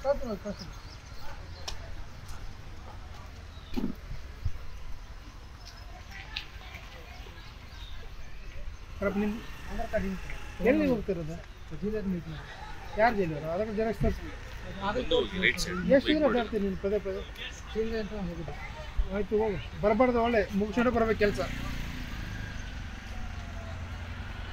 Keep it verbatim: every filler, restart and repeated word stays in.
ನಿಮ್ಮ ಆಧಾರ್ ಕಾರ್ಡ್ ಎಲ್ಲಿ ಹೋಗ್ತಿರೋದು? ಯಾರು ಜೈಲವರು? ಅದಕ್ಕೆ ಜೆರಾಕ್ಸ್ ತರಿಸಿ. ಎಷ್ಟು ದಿನ ಬರ್ತೀನಿ ನೀನು ಪದೇ ಪದೇ? ಆಯಿತು ಹೋಗು, ಬರಬಾರ್ದು, ಒಳ್ಳೆ ಮುಗಿಸ್ಕೊಂಡು ಬರ್ಬೇಕು ಕೆಲಸ.